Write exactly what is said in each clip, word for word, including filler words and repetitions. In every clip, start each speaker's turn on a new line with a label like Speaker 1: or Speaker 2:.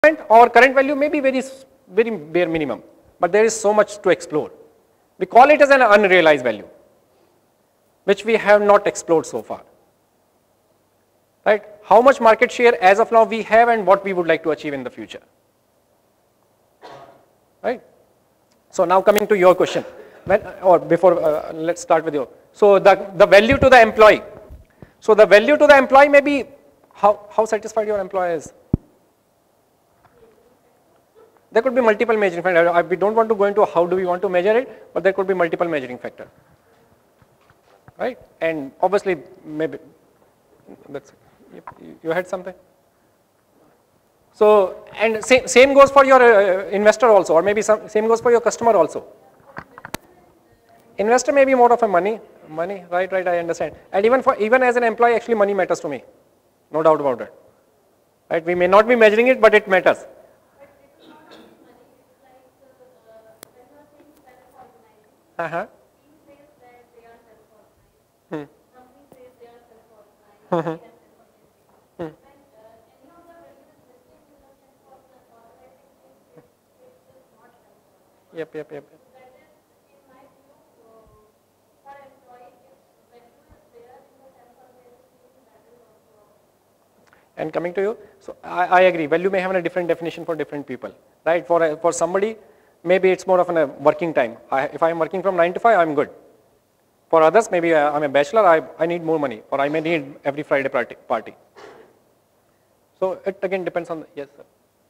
Speaker 1: Our current value may be very, very bare minimum, but there is so much to explore. We call it as an unrealized value, which we have not explored so far. Right? How much market share as of now we have and what we would like to achieve in the future. Right? So now coming to your question, when, or before, uh, let's start with you. So the, the value to the employee. So the value to the employee may be how, how satisfied your employee is. There could be multiple measuring factors. We don't want to go into how do we want to measure it, but there could be multiple measuring factors. Right? And obviously, maybe, that's, you, you had something? So, and same, same goes for your uh, investor also, or maybe some, same goes for your customer also. Investor may be more of a money, money, right, right, I understand. And even for, even as an employee, actually money matters to me. No doubt about it. Right? We may not be measuring it, but it matters. Uh-huh. Hmm. Hmm. Hmm. Yep, yep, yep. And coming to you, so I, I agree, value may have a different definition for different people, right? For, a, for somebody, maybe it's more of a working time. I, if I'm working from nine to five, I'm good. For others, maybe I'm a bachelor, I, I need more money, or I may need every Friday party. party. So it again depends on, the, yes sir.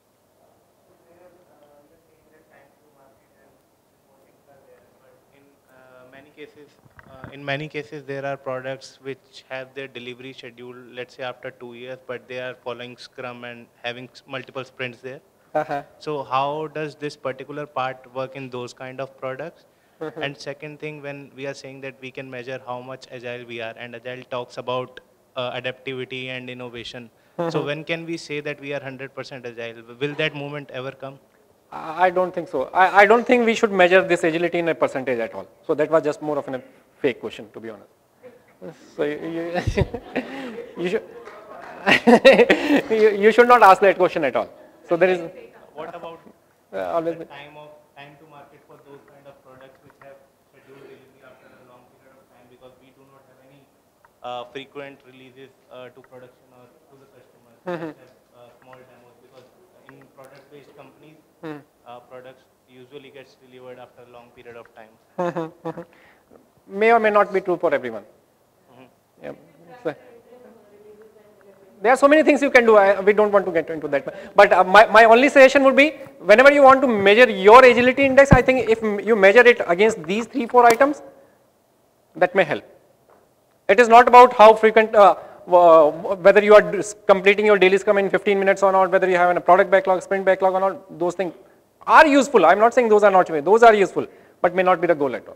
Speaker 2: Cases, uh, in many cases, there are products which have their delivery schedule, let's say after two years, but they are following Scrum and having multiple sprints there.
Speaker 1: Uh-huh.
Speaker 2: So how does this particular part work in those kind of products? Uh-huh. And second thing, when we are saying that we can measure how much agile we are, and agile talks about uh, adaptivity and innovation. Uh-huh. So when can we say that we are one hundred percent agile? Will that moment ever come?
Speaker 1: I don't think so. I, I don't think we should measure this agility in a percentage at all. So that was just more of a fake question, to be honest. So you, you, you should you, you should not ask that question at all. So there is.
Speaker 2: What about
Speaker 1: uh, always
Speaker 2: the time of time to market for those kind of products which have scheduled delivery after a long period of time, because we do not have any uh, frequent releases uh, to production or to the customers. Mm-hmm. We have uh, small demos, because in product-based companies, mm-hmm. uh, products usually gets delivered after a long period of time.
Speaker 1: Mm-hmm. May or may not be true for everyone. Mm-hmm. Yeah. So, there are so many things you can do. I, we don't want to get into that. But uh, my, my only suggestion would be, whenever you want to measure your agility index, I think if you measure it against these three, four items, that may help. It is not about how frequent, uh, uh, whether you are completing your daily Scrum in fifteen minutes or not, whether you have a product backlog, sprint backlog or not. Those things are useful. I'm not saying those are not useful. Those are useful, but may not be the goal at all.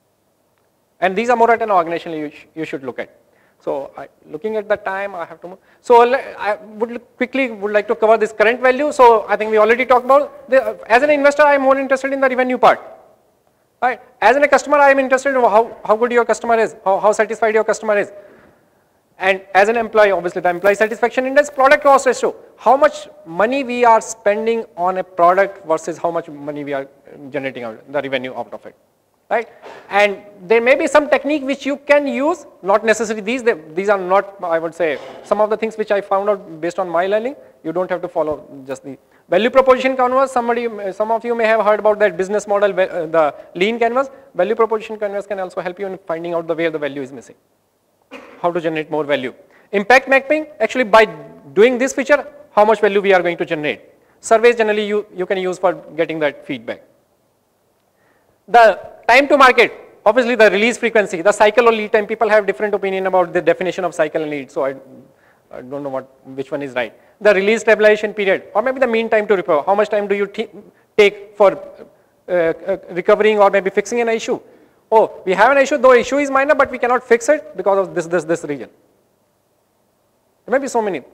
Speaker 1: And these are more at an organization you, sh you should look at. So I, looking at the time, I have to move. So I would quickly would like to cover this current value. So I think we already talked about, the, as an investor, I am more interested in the revenue part. Right? As in a customer, I am interested in how, how good your customer is, how, how satisfied your customer is. And as an employee, obviously the employee satisfaction index, product cost ratio, how much money we are spending on a product versus how much money we are generating out, the revenue out of it. Right? And there may be some technique which you can use, not necessarily these, they, these are not, I would say, some of the things which I found out based on my learning. You don't have to follow just the value proposition canvas. Somebody, some of you may have heard about that business model, the lean canvas. Value proposition canvas can also help you in finding out the where the value is missing, how to generate more value. Impact mapping, actually by doing this feature, how much value we are going to generate. Surveys generally you, you can use for getting that feedback. The time to market, obviously the release frequency, the cycle or lead time, people have different opinion about the definition of cycle and lead, so I, I don't know what, which one is right. The release stabilization period, or maybe the mean time to repair, how much time do you take for uh, uh, recovering or maybe fixing an issue. Oh, we have an issue, though issue is minor, but we cannot fix it because of this, this, this region. There may be so many.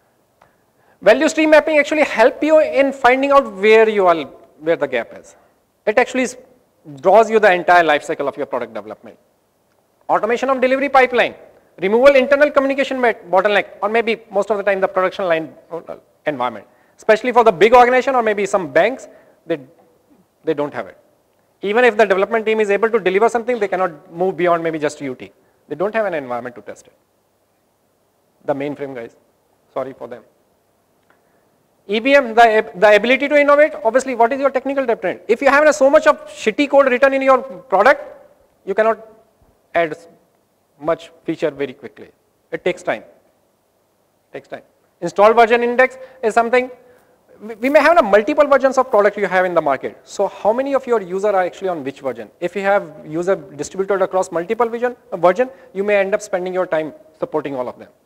Speaker 1: Value stream mapping actually help you in finding out where you are, where the gap is. It actually is, draws you the entire life cycle of your product development. Automation of delivery pipeline, removal internal communication bottleneck, or maybe most of the time the production line environment. Especially for the big organization or maybe some banks, they, they don't have it. Even if the development team is able to deliver something, they cannot move beyond maybe just U T. They don't have an environment to test it. The mainframe guys, sorry for them. E B M, the, the ability to innovate, obviously what is your technical debt? If you have so much of shitty code written in your product, you cannot add much feature very quickly. It takes time. It takes time. Install version index is something, we may have a multiple versions of product you have in the market. So how many of your users are actually on which version? If you have user distributed across multiple version, uh, version, you may end up spending your time supporting all of them.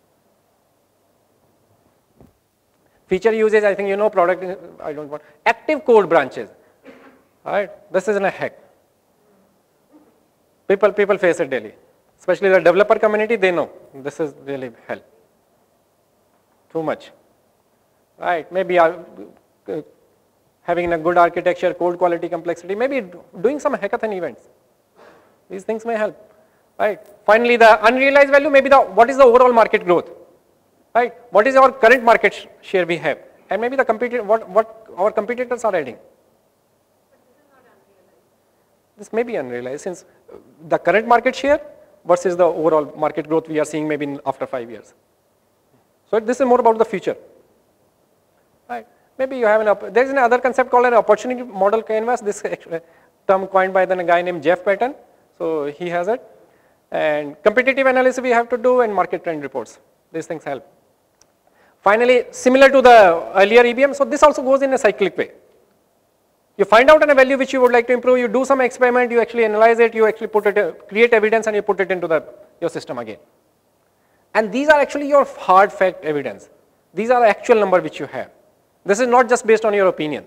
Speaker 1: Feature usage, I think you know product, I don't want, active code branches. All right, this isn't a hack. People, people face it daily. Especially the developer community, they know this is really hell. Too much. Right, maybe uh, having a good architecture, code quality, complexity, maybe doing some hackathon events. These things may help. Right. Finally, the unrealized value, maybe the what is the overall market growth. Right. What is our current market sh share we have, and maybe the competitor, what what our competitors are adding. This may be unrealized since the current market share versus the overall market growth we are seeing maybe in after five years. So this is more about the future. Right. Maybe you have an, there is another concept called an opportunity model canvas, this term coined by the guy named Jeff Patton. So he has it. And competitive analysis we have to do and market trend reports. These things help. Finally, similar to the earlier E B M, so this also goes in a cyclic way. You find out a value which you would like to improve, you do some experiment, you actually analyze it, you actually put it, create evidence and you put it into the, your system again. And these are actually your hard fact evidence. These are the actual number which you have. This is not just based on your opinion.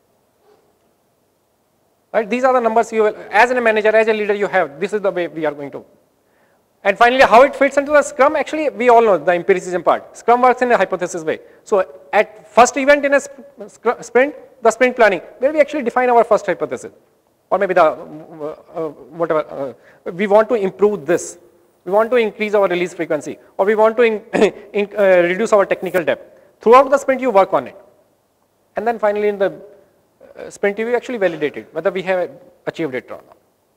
Speaker 1: Right? These are the numbers you will, as a manager, as a leader you have, this is the way we are going to. And finally, how it fits into the Scrum, actually we all know the empiricism part. Scrum works in a hypothesis way. So at first event in a sprint, the sprint planning, where we actually define our first hypothesis. Or maybe the, uh, uh, whatever, uh, we want to improve this. We want to increase our release frequency. Or we want to in, in, uh, reduce our technical debt. Throughout the sprint, you work on it. And then finally in the uh, sprint review, actually validate it, whether we have achieved it or not.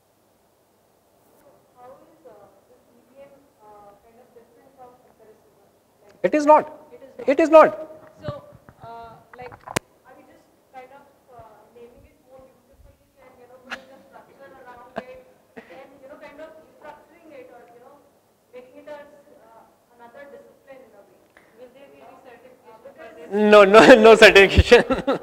Speaker 3: So how is uh, this E B M uh, kind of different from empiricism? Like
Speaker 1: It is not.
Speaker 3: it is not.
Speaker 1: It is not.
Speaker 3: So, uh, like, are we just kind of uh, naming it more beautifully and, you know, putting a structure around it and, you know, kind of restructuring it or, you know, making it as uh, another discipline in a way? Will there be any certification for this?
Speaker 1: No, no, no certification.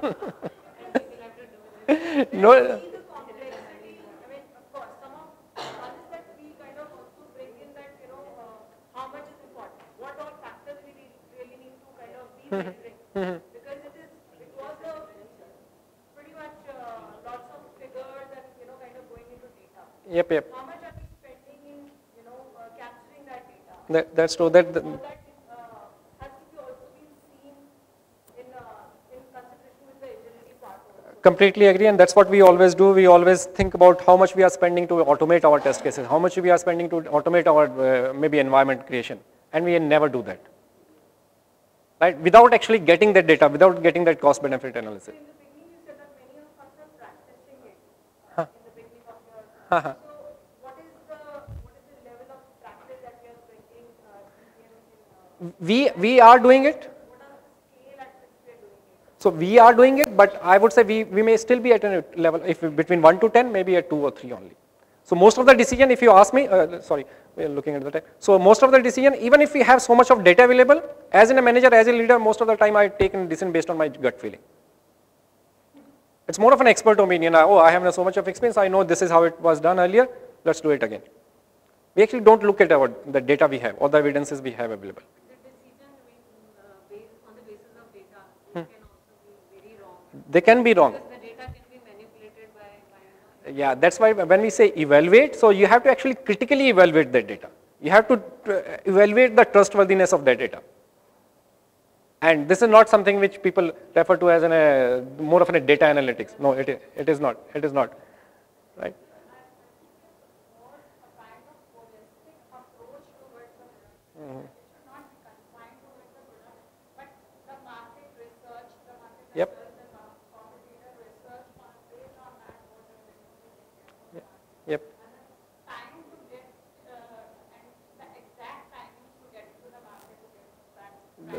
Speaker 1: No.
Speaker 3: See the complexity. I mean, of course, some of one is that we kind of also bring in that, you know, uh, how much is important, what all factors we re- really need to kind of be measuring. Because it is, it was a pretty much uh, lots of figures and, you know, kind of going into data.
Speaker 1: Yep, yep.
Speaker 3: How much are we spending in, you know, uh, capturing that data?
Speaker 1: That, that's true. That,
Speaker 3: All that uh, has to be also been seen in, uh, in consideration with the agility part also.
Speaker 1: completely agree, and that's what we always do. We always think about how much we are spending to automate our test cases, how much we are spending to automate our uh, maybe environment creation, and we never do that. Right? Without actually getting that data, without getting that cost benefit analysis.
Speaker 3: So in the beginning you said that many of us are practicing it
Speaker 1: Huh.
Speaker 3: in the beginning of your.
Speaker 1: Huh.
Speaker 3: So what is the what is the level of practice that we are bringing uh, E B M in? Uh,
Speaker 1: We, we are doing it.
Speaker 3: what are the scale at which we are doing it?
Speaker 1: So we are doing it, but I would say we, we may still be at a level, if we- between one to ten, maybe at two or three only. So most of the decision, if you ask me, uh, sorry, we are looking at the time. So most of the decision, even if we have so much of data available, as in a manager, as a leader, most of the time I take a decision based on my gut feeling. It's more of an expert opinion. Oh, I have so much of experience, I know this is how it was done earlier, let's do it again. We actually don't look at our, the data we have or the evidences we have available.
Speaker 4: The decision we, uh, based on the basis of data, it can also be very wrong.
Speaker 1: They can be wrong.
Speaker 4: Because the data can be manipulated by, by you know,
Speaker 1: Yeah, that's why when we say evaluate, so you have to actually critically evaluate that data. You have to uh, evaluate the trustworthiness of that data. And this is not something which people refer to as an, uh, more of a data analytics. No, it, it is not. It is not. Right?
Speaker 3: More a kind of holistic approach towards the product. It should not be confined towards the product, but the market research, the market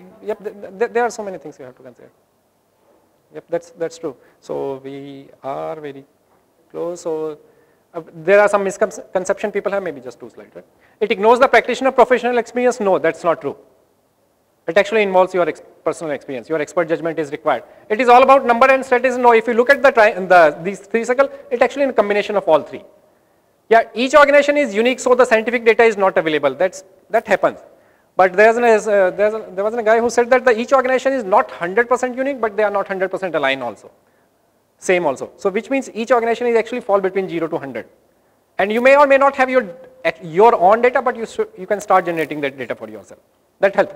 Speaker 1: yep, th th there are so many things you have to consider. Yep, that's that's true. So we are very close. So uh, there are some misconception people have. Maybe just two slides. Right? It ignores the practitioner professional experience. No, that's not true. It actually involves your ex personal experience. Your expert judgment is required. It is all about number and strategy. No, if you look at the, tri the these three circle, it actually in a combination of all three. Yeah, each organization is unique, so the scientific data is not available. That's that happens. But there's an, uh, there's a, there was a guy who said that the, each organization is not one hundred percent unique, but they are not one hundred percent aligned also. Same also. So which means each organization is actually fall between zero to one hundred. And you may or may not have your your own data, but you should, you can start generating that data for yourself. That helps.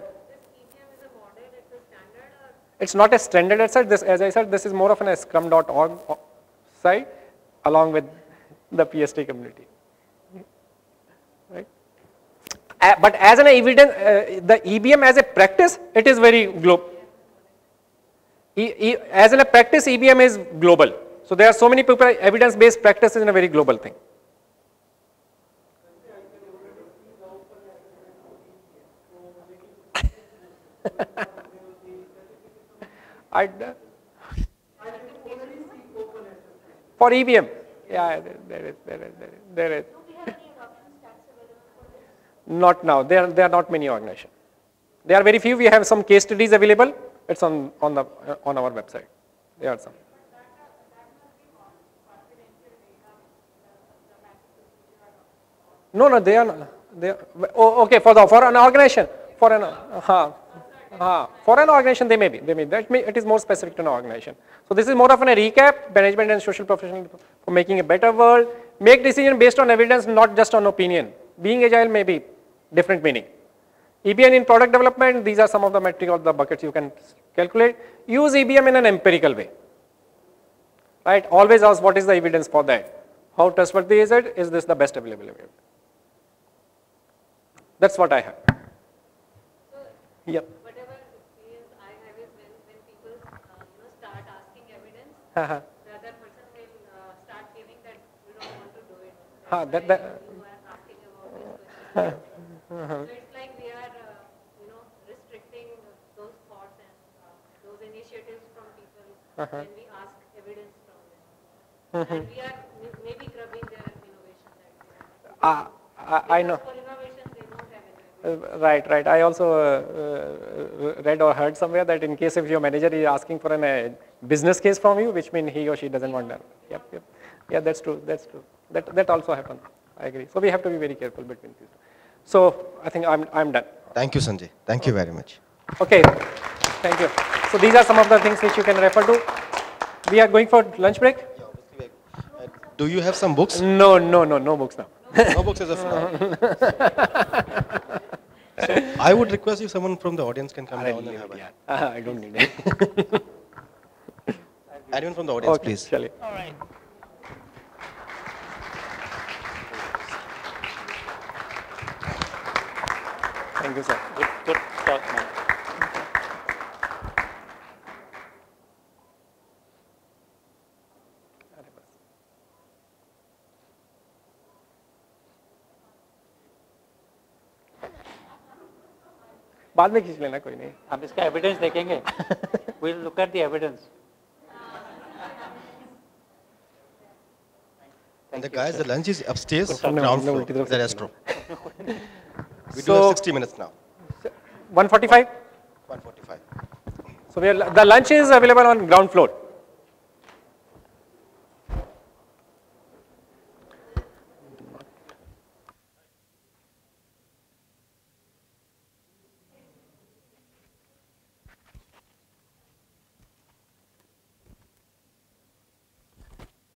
Speaker 1: It's not a standard as such. This, as I said, this is more of an scrum dot org site along with the P S T community. Right? Uh, but as an evidence, uh, the E B M as a practice, it is very global. E, e, as in a practice, E B M is global. So there are so many people, evidence-based practice is a very global thing. I, uh, for E B M, yeah, there, there is, there is, there is, there is. Not now. There, there are not many organizations. There are very few. We have some case studies available. It's on on the uh, on our website. There are some. No, no, they are not. They are, oh, okay, for the for an organization, for an uh, uh, for an organization, they may be. They may. That may. It is more specific to an organization. So this is more of an, a recap. Management and social professional for making a better world. Make decision based on evidence, not just on opinion. Being agile may be different meaning. E B M in product development, these are some of the metric or the buckets you can calculate. Use E B M in an empirical way. Right? Always ask what is the evidence for that. How trustworthy is it? Is this the best available evidence? That's what I have.
Speaker 4: So,
Speaker 1: yep.
Speaker 4: whatever experience I have is when, when people uh, you know, start asking evidence,
Speaker 1: Uh-huh.
Speaker 4: the other person will uh, start feeling that we don't want to do it.
Speaker 1: Huh,
Speaker 4: That's
Speaker 1: that, that,
Speaker 4: why you are asking about this question.
Speaker 1: uh-huh.
Speaker 4: So it's like we are, uh, you know, restricting those thoughts and uh, those initiatives from people
Speaker 1: Uh-huh.
Speaker 4: when we ask evidence from them. And we are may- maybe grubbing their innovation that they have.
Speaker 1: Uh, I, I know.
Speaker 4: For innovation, they don't have any.
Speaker 1: Uh, right, right. I also uh, uh, read or heard somewhere that in case if your manager is asking for a uh, business case from you, which means he or she doesn't want that. Yep, yep. Yeah, that's true. That's true. That that also happens. I agree. So we have to be very careful between these. So I think I'm I'm done.
Speaker 5: Thank you, Sanjay. Thank you very much.
Speaker 1: Okay. Thank you. So these are some of the things which you can refer to. We are going for lunch break.
Speaker 5: Do you have some books?
Speaker 1: No, no, no, no books now.
Speaker 5: No books as of now. So I would request if someone from the audience can come down and have a.
Speaker 1: Yeah. Uh, I don't need it.
Speaker 5: Anyone from the audience,
Speaker 1: Okay,
Speaker 5: please.
Speaker 1: Shall we?
Speaker 2: All right.
Speaker 1: Thank you, sir.
Speaker 2: Good, good talk, man.
Speaker 1: बाद में खींच लेना कोई नहीं.
Speaker 6: हम इसका evidence देखेंगे. We'll look at the evidence.
Speaker 5: And the guys, the lunch is upstairs,
Speaker 1: No, no,
Speaker 5: ground
Speaker 1: no,
Speaker 5: floor,
Speaker 1: ulti taraf
Speaker 5: the
Speaker 1: se
Speaker 5: restaurant. We do
Speaker 1: So-
Speaker 5: have sixty minutes now.
Speaker 1: one forty-five.
Speaker 5: one forty-five.
Speaker 1: So we are, the lunch is available on ground floor.